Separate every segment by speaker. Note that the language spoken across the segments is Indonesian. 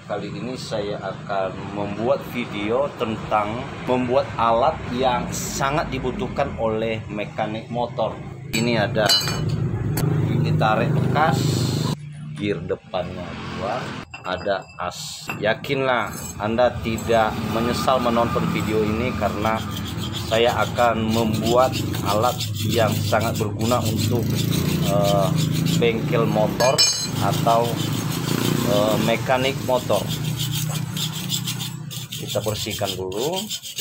Speaker 1: kali ini saya akan membuat video tentang membuat alat yang sangat dibutuhkan oleh mekanik motor. Ini ada gigi tarik bekas, gear depannya 2, ada as. Yakinlah Anda tidak menyesal menonton video ini karena saya akan membuat alat yang sangat berguna untuk bengkel motor atau mekanik motor. Kita bersihkan dulu.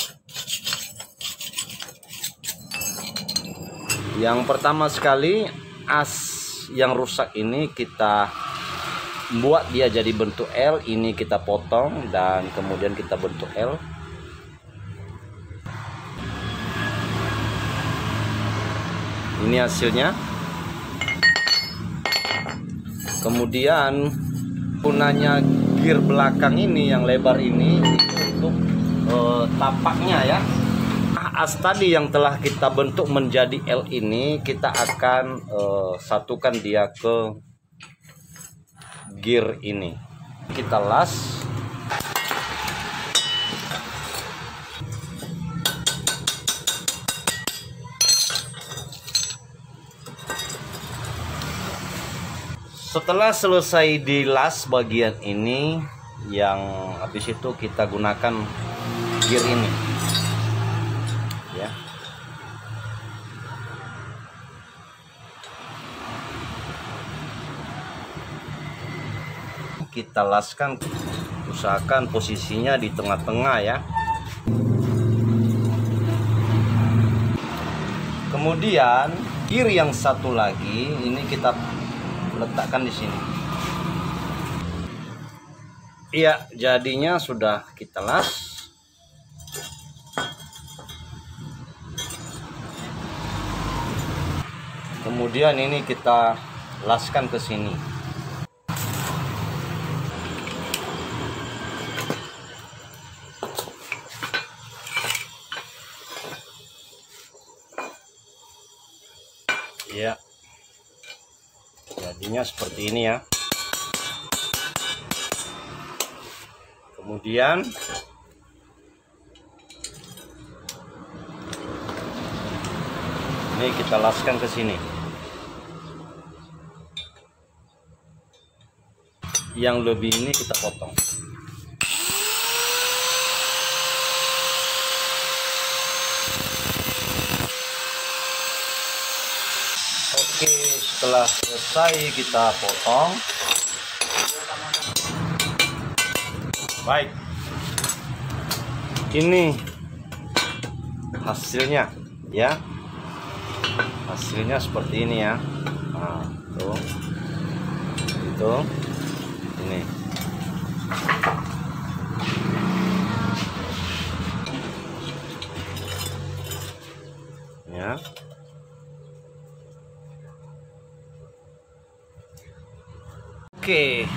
Speaker 1: Yang pertama sekali, as yang rusak ini kita buat dia jadi bentuk L. Ini kita potong dan kemudian kita bentuk L. Ini hasilnya. Kemudian gunanya gear belakang ini yang lebar ini itu untuk tapaknya ya. As tadi yang telah kita bentuk menjadi L ini kita akan satukan dia ke gear ini. Kita las. Setelah selesai dilas bagian ini, yang habis itu kita gunakan gear ini ya. Kita laskan, usahakan posisinya di tengah-tengah ya. Kemudian gear yang satu lagi ini kita letakkan di sini. Iya, jadinya sudah kita las. Kemudian ini kita laskan ke sini. Iya. Jadinya seperti ini ya. Kemudian ini kita laskan ke sini. Yang lebih ini kita potong. Oke, setelah selesai kita potong. Baik, ini hasilnya ya. Hasilnya seperti ini ya. Nah, tuh. Itu ini. Ya. Oke,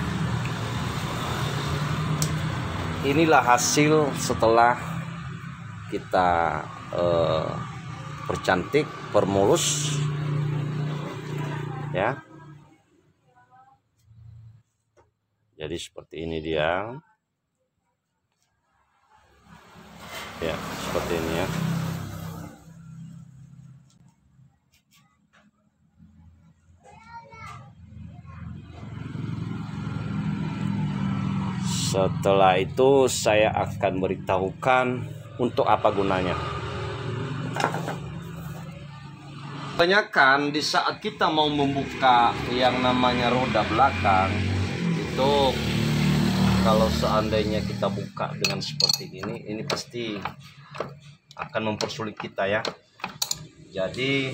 Speaker 1: inilah hasil setelah kita percantik, permulus ya. Jadi seperti ini dia ya, seperti ini ya. Setelah itu saya akan beritahukan untuk apa gunanya. Kebanyakan di saat kita mau membuka yang namanya roda belakang itu, kalau seandainya kita buka dengan seperti ini pasti akan mempersulit kita ya. Jadi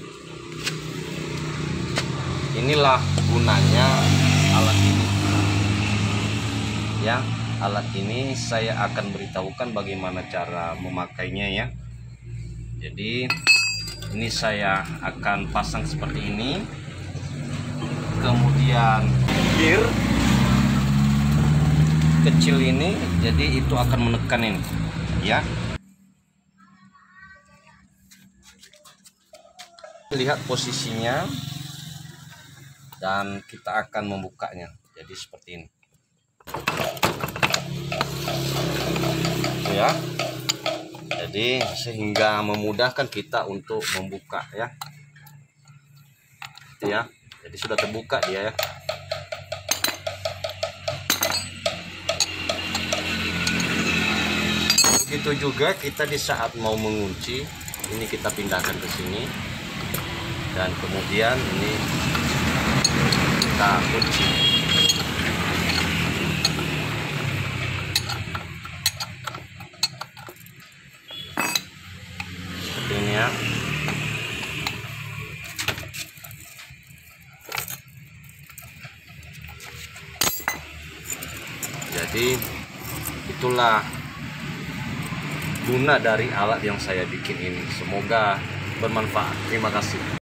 Speaker 1: inilah gunanya alat ini ya. Alat ini saya akan beritahukan bagaimana cara memakainya ya. Jadi ini saya akan pasang seperti ini. Kemudian gear kecil ini, jadi itu akan menekan ini ya. Lihat posisinya dan kita akan membukanya. Jadi seperti ini. ya. Jadi sehingga memudahkan kita untuk membuka ya. Ya, jadi sudah terbuka dia ya. Begitu juga kita di saat mau mengunci, ini kita pindahkan ke sini dan kemudian ini kita kunci. Seperti ini ya. Jadi itulah guna dari alat yang saya bikin ini. Semoga bermanfaat. Terima kasih.